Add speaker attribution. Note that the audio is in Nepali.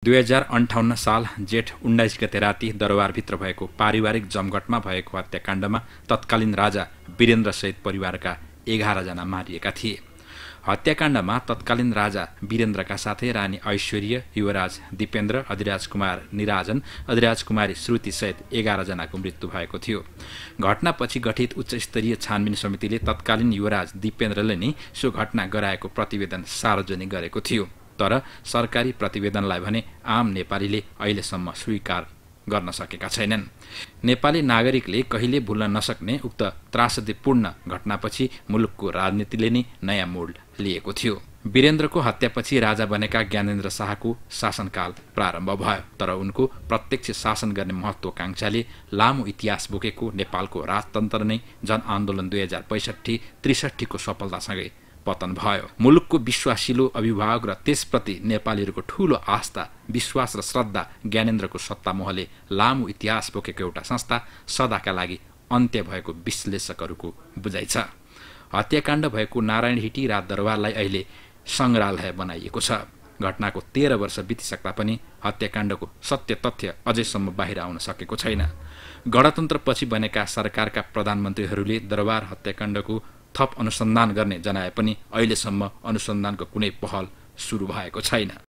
Speaker 1: 2058 साल जेठ 19 गते राति दरबारभित्र भएको पारिवारिक जमघटमा भएको हत्याकाण्डमा तत्कालीन राजा वीरेन्द्रसहित परिवारका 11 जना मारिएका थिए। हत्याकाण्डमा तत्कालीन राजा वीरेन्द्रका साथै रानी ऐश्वर्य, युवराज दिपेन्द्र, अधिराज कुमार निराजन, अधिराज कुमारी श्रुति सहित 11 जनाको मृत्यु भएको थियो। घटनापछि गठित उच्चस्तरीय छानबिन समितिले तत्कालीन युवराज दिपेन्द्रले नै सो घटना गराएको प्रतिवेदन सार्वजनिक गरेको थियो। तर सरकारी प्रतिवेदनलाई भने आम नेपालीले अहिलेसम्म स्वीकार गर्न सकेका छैनन्। नेपाली नागरिकले कहिले भुल्न नसक्ने उक्त त्रासदीपूर्ण घटनापछि मुलुकको राजनीतिले नै नयाँ मोड लिएको थियो। वीरेन्द्रको हत्यापछि राजा बनेका ज्ञानेन्द्र शाहको शासनकाल प्रारम्भ भयो। तर उनको प्रत्यक्ष शासन गर्ने महत्वाकांक्षाले लामो इतिहास बोकेको नेपालको राजतन्त्र नै जनआन्दोलन 2065-63 को सफलतासँगै पतन भयो। मुलुकको विश्वासिलो अभिभावक र त्यसप्रति नेपालीहरूको ठूलो आस्था, विश्वास र श्रद्धा ज्ञानेन्द्रको सत्तामोहले लामो इतिहास बोकेको एउटा संस्था सदाका लागि अन्त्य भएको विश्लेषकहरूको बुझाइ छ। हत्याकाण्ड भएको नारायणहिटी राजदरबारलाई अहिले संग्रहालय बनाइएको छ। घटनाको 13 वर्ष बितिसक्दा पनि हत्याकाण्डको सत्य तथ्य अझैसम्म बाहिर आउन सकेको छैन। गणतन्त्रपछि बनेका सरकारका प्रधानमन्त्रीहरूले दरबार हत्याकाण्डको थप अनुसन्धान गर्ने जनाए पनि अहिलेसम्म अनुसन्धानको कुनै पहल सुरु भएको छैन।